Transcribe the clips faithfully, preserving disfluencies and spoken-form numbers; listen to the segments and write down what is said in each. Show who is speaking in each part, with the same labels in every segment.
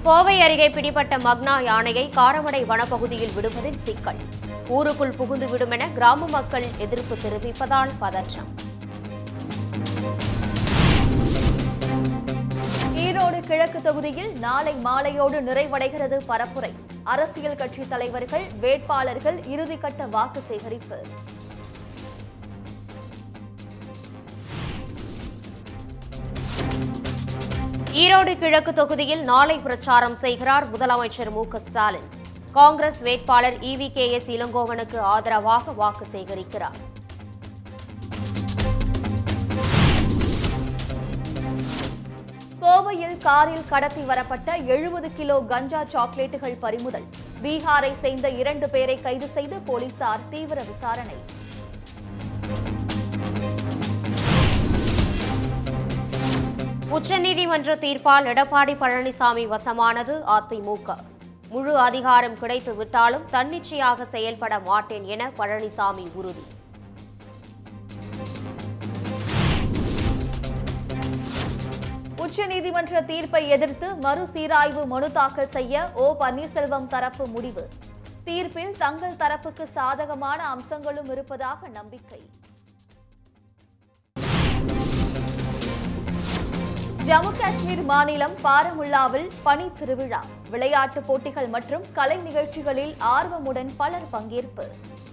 Speaker 1: கோவை அருகே பிடிபட்ட மக்னா யானையை காரமடை வனப்பகுதியில் விடுவதில் சிக்கல். ஊருக்குள் புகுந்துவிடும் என கிராம மக்கள் எதிர்ப்பு தெரிவிப்பதால் பதற்றம்.
Speaker 2: ஈரோடு கிழக்கு தொகுதியில் நாளை மாலையோடு நிறைவடைகிறது பரப்புரை. அரசியல் கட்சி தலைவர்கள், வேட்பாளர்கள் இறுதிக்கட்ட வாக்கு சேகரிப்பு.
Speaker 1: ஈரோடு கிழக்கு தொகுதியில் நாளை பிரச்சாரம் செய்கிறார் முதலமைச்சர் மு க ஸ்டாலின். காங்கிரஸ் வேட்பாளர் இ வி கே எஸ் இளங்கோவனுக்கு ஆதரவாக வாக்கு சேகரிக்கிறார்.
Speaker 2: கோவையில் காரில் கடத்தி வரப்பட்ட எழுபது கிலோ கஞ்சா சாக்லேட்டுகள் பறிமுதல். பீகாரை சேர்ந்த இரண்டு பேரை கைது செய்து போலீசார் தீவிர விசாரணை.
Speaker 1: உச்சநீதிமன்ற தீர்ப்பால் எடப்பாடி பழனிசாமி வசமானது அதிமுக. முழு அதிகாரம் கிடைத்து விட்டாலும் தன்னிச்சையாக செயல்பட மாட்டேன் என பழனிசாமி உறுதி.
Speaker 2: உச்சநீதிமன்ற தீர்ப்பை எதிர்த்து மறுசீராய்வு மனு தாக்கல் செய்ய ஓ பன்னீர்செல்வம் தரப்பு முடிவு. தீர்ப்பில் தங்கள் தரப்புக்கு சாதகமான அம்சங்களும் இருப்பதாக நம்பிக்கை. ஜம்மு காஷ்மீர் மாநிலம் பாரமுல்லாவில் பனி திருவிழா. விளையாட்டுப் போட்டிகள் மற்றும் கலை நிகழ்ச்சிகளில் ஆர்வமுடன் பலர் பங்கேற்பு.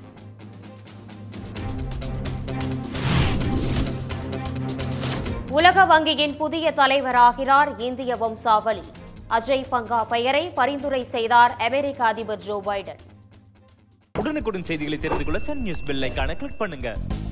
Speaker 1: உலக வங்கியின் புதிய தலைவராகிறார் இந்திய வம்சாவளி. அஜய் பங்கா பெயரை பரிந்துரை செய்தார் அமெரிக்க அதிபர் ஜோ பைடன்.
Speaker 3: உடனுக்குடன் செய்திகளை தெரிந்து கொள்ள சன் நியூஸ் பெல் ஐகானை கிளிக் பண்ணுங்க.